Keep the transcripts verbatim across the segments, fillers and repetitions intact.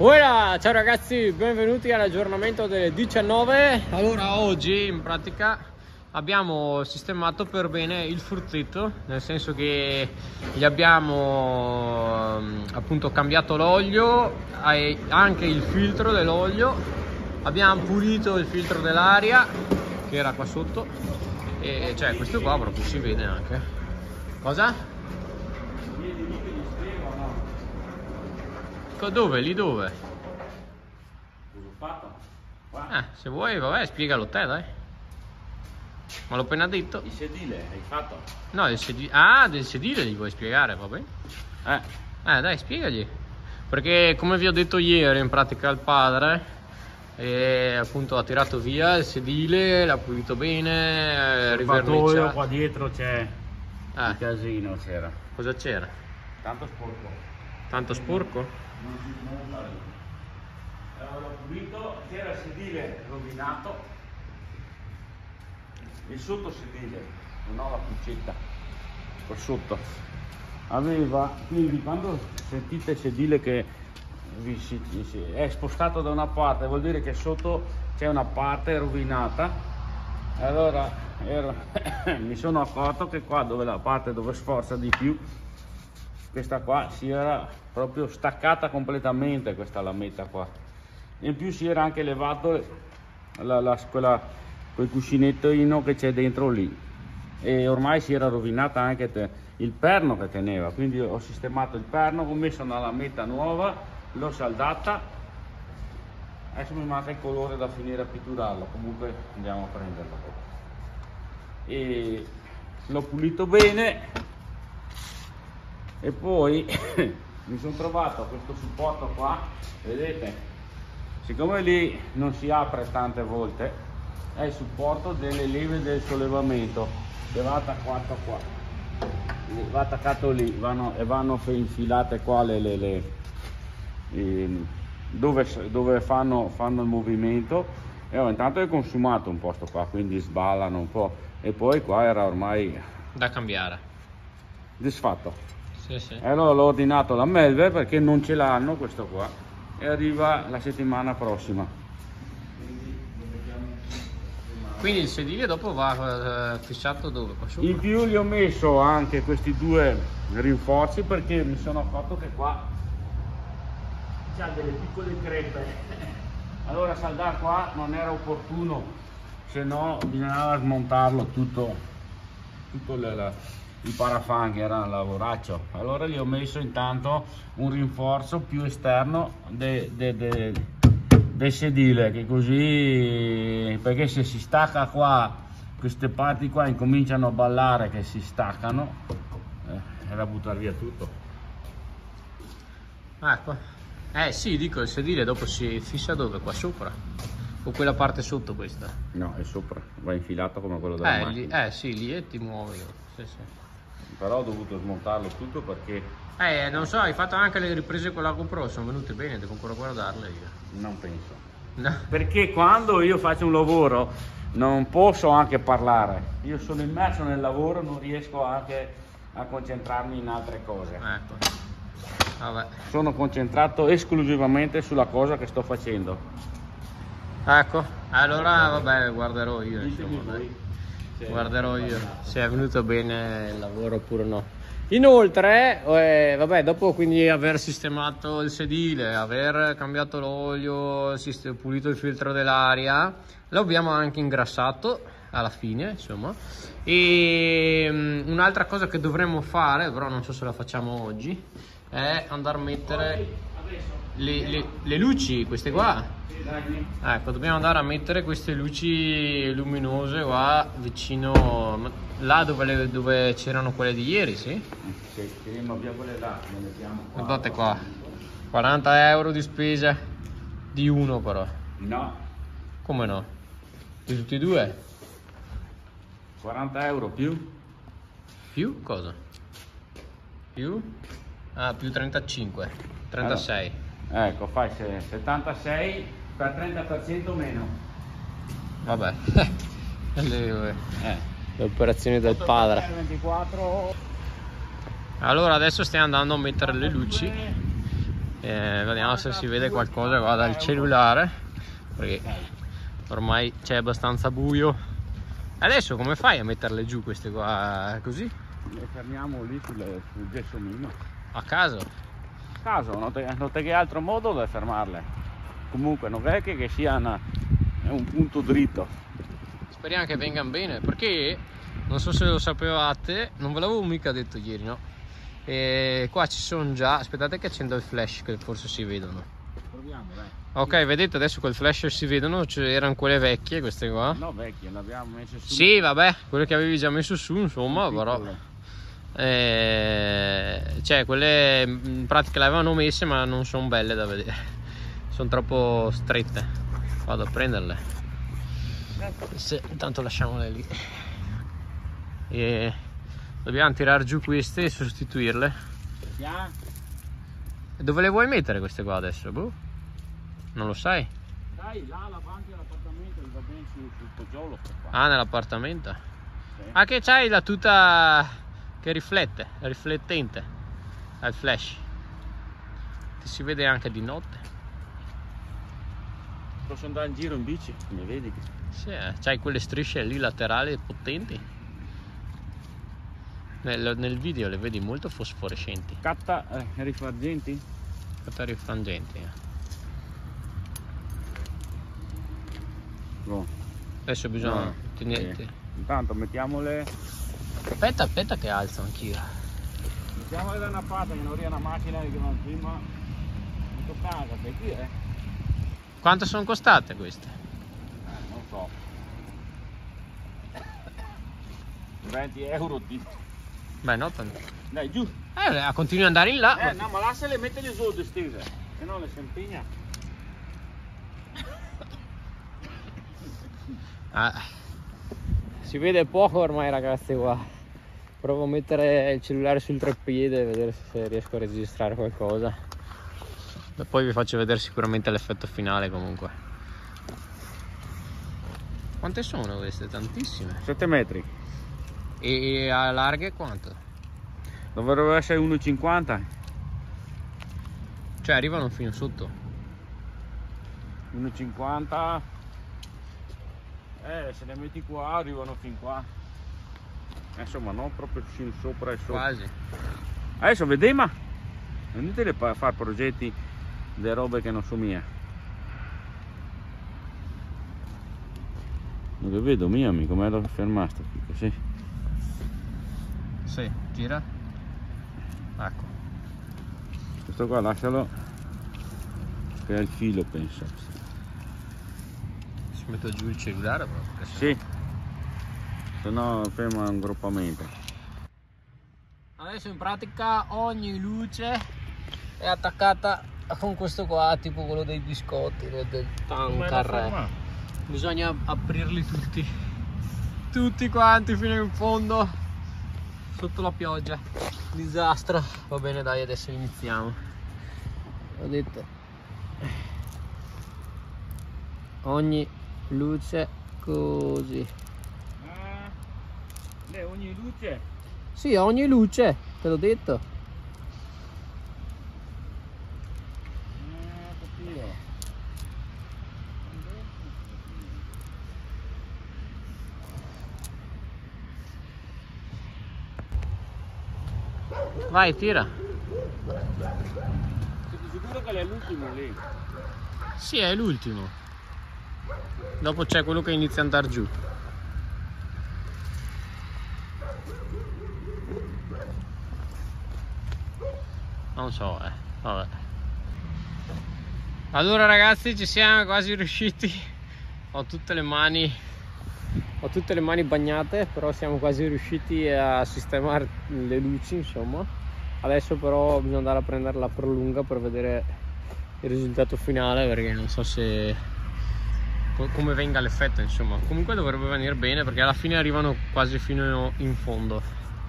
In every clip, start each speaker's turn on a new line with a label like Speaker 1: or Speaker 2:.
Speaker 1: Buona, ciao ragazzi, benvenuti all'aggiornamento delle diciannove. Allora, oggi in pratica abbiamo sistemato per bene il fruzzetto, nel senso che gli abbiamo appunto cambiato l'olio, anche il filtro dell'olio, abbiamo pulito il filtro dell'aria che era qua sotto, e cioè questo qua proprio si vede anche. Cosa? Dove? Lì dove? Ah, se vuoi, vabbè, spiegalo te, dai. Ma l'ho appena detto.
Speaker 2: Il sedile hai fatto?
Speaker 1: No, il sedile. Ah, del sedile gli vuoi spiegare, va bene?
Speaker 2: Eh.
Speaker 1: Eh, dai, spiegagli. Perché come vi ho detto ieri, in pratica il padre e appunto ha tirato via il sedile, l'ha pulito bene,
Speaker 2: il
Speaker 1: riverniciato.
Speaker 2: qua dietro c'è
Speaker 1: eh.
Speaker 2: un casino, c'era.
Speaker 1: Cosa c'era?
Speaker 2: Tanto sporco.
Speaker 1: Tanto sporco?
Speaker 2: Non si smonta lì. Allora l'ho pulito, c'era il sedile rovinato, il sottosedile, non ho la puccetta, qua sotto. Aveva, quindi quando sentite il sedile che vi si, si, è spostato da una parte, vuol dire che sotto c'è una parte rovinata. Allora ero, mi sono accorto che qua dove la parte dove sforza di più, questa qua si era proprio staccata completamente, questa lametta qua. In più si era anche levato la, la, quella, quel cuscinettino che c'è dentro lì, e ormai si era rovinata anche te, il perno che teneva, quindi ho sistemato il perno, ho messo una lametta nuova, l'ho saldata. Adesso mi manca il colore da finire a pitturarlo, comunque andiamo a prenderlo. E l'ho pulito bene. E poi mi sono trovato questo supporto qua, vedete, siccome lì non si apre tante volte, è il supporto delle leve del sollevamento che va attaccato qua, va attaccato lì, vanno, e vanno infilate qua le, le, le eh, dove, dove fanno, fanno il movimento. E oh, intanto è consumato un po' sto qua, quindi sballano un po', e poi qua era ormai
Speaker 1: da cambiare,
Speaker 2: disfatto.
Speaker 1: Sì, sì.
Speaker 2: E allora l'ho ordinato la Melver perché non ce l'hanno questo qua, e arriva la settimana prossima.
Speaker 1: Quindi il sedile dopo va eh, fissato dove? Qua sopra?
Speaker 2: In più gli ho messo anche questi due rinforzi perché mi sono accorto che qua c'ha delle piccole crepe. Allora saldare qua non era opportuno, se no bisognava smontarlo tutto, tutto le, la, il parafan che era un lavoraccio. Allora gli ho messo intanto un rinforzo più esterno del de, de, de sedile, che così, perché se si stacca qua, queste parti qua incominciano a ballare che si staccano, eh, è da buttare via tutto.
Speaker 1: Ecco. Eh sì, dico, il sedile dopo si fissa dove? Qua sopra? O quella parte sotto questa?
Speaker 2: No, è sopra, va infilato come quello della
Speaker 1: eh,
Speaker 2: macchina.
Speaker 1: Lì, eh sì, lì e ti muovi. Sì, sì.
Speaker 2: Però ho dovuto smontarlo tutto perché...
Speaker 1: Eh, non so, hai fatto anche le riprese con la GoPro, sono venute bene, devo ancora guardarle io.
Speaker 2: Non penso.
Speaker 1: No.
Speaker 2: Perché quando io faccio un lavoro non posso anche parlare. Io sono immerso nel lavoro, non riesco anche a concentrarmi in altre cose.
Speaker 1: Ecco. Vabbè.
Speaker 2: Sono concentrato esclusivamente sulla cosa che sto facendo.
Speaker 1: Ecco, allora vabbè, guarderò io, insomma, dai. Guarderò io se è venuto bene il lavoro oppure no. Inoltre, eh, vabbè, dopo quindi aver sistemato il sedile, aver cambiato l'olio, pulito il filtro dell'aria, lo abbiamo anche ingrassato alla fine, insomma. E um, un'altra cosa che dovremmo fare, però non so se la facciamo oggi, è andare a mettere le, le, le luci, queste qua. Ecco, dobbiamo andare a mettere queste luci luminose qua vicino, là dove, dove c'erano quelle di ieri, sì?
Speaker 2: Se tiriamo via quelle là, le mettiamo qua.
Speaker 1: Guardate qua, quaranta euro di spesa di uno però.
Speaker 2: No.
Speaker 1: Come no? Di tutti e due?
Speaker 2: quaranta euro più?
Speaker 1: Più cosa? Più? Ah, più trentacinque, trentasei.
Speaker 2: Allora, ecco, fai settantasei per trenta per cento meno.
Speaker 1: Vabbè. le,
Speaker 2: eh.
Speaker 1: le operazioni del padre.
Speaker 2: ventiquattro.
Speaker 1: Allora adesso stiamo andando a mettere le luci eh, vediamo se si vede qualcosa qua dal cellulare, perché ormai c'è abbastanza buio. Adesso come fai a metterle giù queste qua così?
Speaker 2: Le fermiamo lì sul, sul gelsomino.
Speaker 1: A caso?
Speaker 2: A caso, non te, non te che altro modo da fermarle. Comunque non è che, che sia una, è un punto dritto.
Speaker 1: Speriamo che vengano bene, perché non so se lo sapevate, non ve l'avevo mica detto ieri, no? E qua ci sono già, aspettate che accendo il flash che forse si vedono.
Speaker 2: Proviamo, dai.
Speaker 1: Ok, vedete adesso col flash si vedono, erano quelle vecchie queste qua.
Speaker 2: No, vecchie, le abbiamo messe su.
Speaker 1: Sì, vabbè, quelle che avevi già messo su, insomma, però
Speaker 2: Piccole.
Speaker 1: eh, cioè quelle in pratica le avevano messe ma non sono belle da vedere, sono troppo strette. Vado a prenderle. Se, intanto lasciamole lì e dobbiamo tirare giù queste e sostituirle.
Speaker 2: Yeah.
Speaker 1: Dove le vuoi mettere queste qua adesso? Boh, non lo sai.
Speaker 2: Dai, là la banca dell'appartamento va bene sul, sul poggiolo qua.
Speaker 1: Ah, nell'appartamento.
Speaker 2: Sì.
Speaker 1: Ah, che c'hai la tuta che riflette, riflettente al flash, ti si vede anche di notte.
Speaker 2: Posso andare in giro in bici, mi vedi?
Speaker 1: Sì, eh, c'hai quelle strisce lì laterali potenti. Nel, nel video le vedi molto fosforescenti.
Speaker 2: Catta eh, rifrangenti?
Speaker 1: Catta rifrangenti. Eh.
Speaker 2: No.
Speaker 1: Adesso bisogna
Speaker 2: No,
Speaker 1: tenere.
Speaker 2: sì. Intanto mettiamole.
Speaker 1: Aspetta, aspetta che alzo anch'io.
Speaker 2: Mettiamole da una parte che non ria una macchina che va prima. In casa, sei qui, eh?
Speaker 1: Quanto sono costate queste?
Speaker 2: Eh, non so. venti euro di.
Speaker 1: Beh, no, tanto.
Speaker 2: Dai, giù.
Speaker 1: Eh, continui ad andare in là.
Speaker 2: Eh, no, ma lasciale metterle su di stese, se no le si impegna.
Speaker 1: Ah, si vede poco ormai, ragazzi, qua. Provo a mettere il cellulare sul treppiede e vedere se riesco a registrare qualcosa. E poi vi faccio vedere sicuramente l'effetto finale comunque. Quante sono queste? Tantissime.
Speaker 2: sette metri.
Speaker 1: E a larghe quanto?
Speaker 2: Dovrebbero essere uno e cinquanta.
Speaker 1: Cioè arrivano fino sotto.
Speaker 2: uno e cinquanta. Eh, se le metti qua arrivano fin qua. Eh, insomma, non proprio fin sopra e sopra.
Speaker 1: Quasi.
Speaker 2: Adesso vediamo. Venite a fare progetti delle robe che non sono mie. Non le vedo mia, amico, come ero fermato. Sì.
Speaker 1: Sì, gira. Ecco.
Speaker 2: Questo qua lascialo. Che è il filo, penso.
Speaker 1: Ci metto giù il cellulare proprio.
Speaker 2: Sì. Se no ferma un groppamento.
Speaker 1: Adesso in pratica ogni luce è attaccata con questo qua, tipo quello dei biscotti, del tanker. Bisogna aprirli tutti, tutti quanti fino in fondo, sotto la pioggia. Disastro. Va bene, dai, adesso iniziamo. Vedete, ogni luce così.
Speaker 2: Ah, lei ogni luce?
Speaker 1: Sì, ogni luce, te l'ho detto.
Speaker 2: Ah, capito.
Speaker 1: Vai, tira.
Speaker 2: Siete sicuro che è l'ultimo lì?
Speaker 1: Sì, è l'ultimo. Dopo c'è quello che inizia ad andare giù. Non so, eh. Vabbè. Allora ragazzi, ci siamo quasi riusciti. Ho tutte le mani Ho tutte le mani bagnate, però siamo quasi riusciti a sistemare le luci, insomma. Adesso però bisogna andare a prendere la prolunga per vedere il risultato finale, perché non so se come venga l'effetto, insomma. Comunque dovrebbe venire bene, perché alla fine arrivano quasi fino in fondo.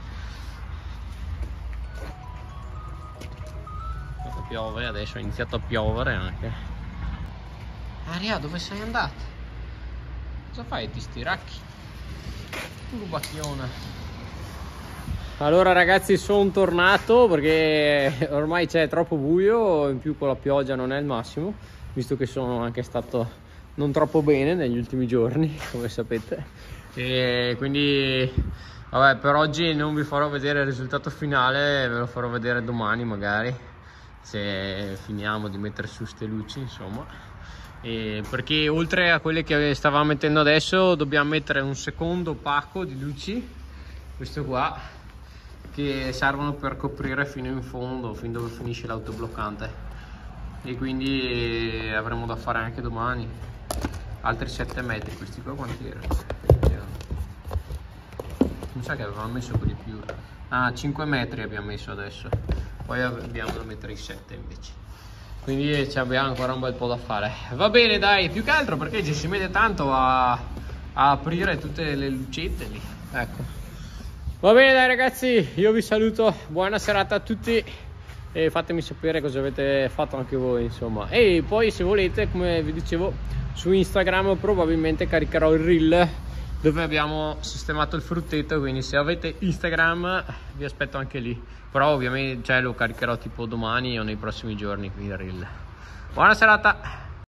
Speaker 1: Piove adesso, è iniziato a piovere anche. Aria, dove sei andato? Cosa fai? Ti stiracchi? Tu rubacchione. Allora ragazzi, sono tornato perché ormai c'è troppo buio, in più con la pioggia non è il massimo, visto che sono anche stato non troppo bene negli ultimi giorni, come sapete. E quindi vabbè, per oggi non vi farò vedere il risultato finale, ve lo farò vedere domani magari, se finiamo di mettere su ste luci, insomma. E perché oltre a quelle che stavamo mettendo adesso dobbiamo mettere un secondo pacco di luci, questo qua, che servono per coprire fino in fondo, fin dove finisce l'autobloccante, e quindi avremo da fare anche domani altri sette metri. Questi qua quanti erano? Mi sa che avevamo messo quelli più, ah, cinque metri abbiamo messo adesso, poi abbiamo da mettere i sette invece, quindi ci abbiamo ancora un bel po' da fare. Va bene dai, più che altro perché ci si mette tanto a, a aprire tutte le lucette lì, ecco. Va bene dai ragazzi, io vi saluto, buona serata a tutti e fatemi sapere cosa avete fatto anche voi, insomma. E poi se volete, come vi dicevo, su Instagram probabilmente caricherò il reel dove abbiamo sistemato il frutteto, quindi se avete Instagram vi aspetto anche lì, però ovviamente, cioè, lo caricherò tipo domani o nei prossimi giorni il reel. Buona serata!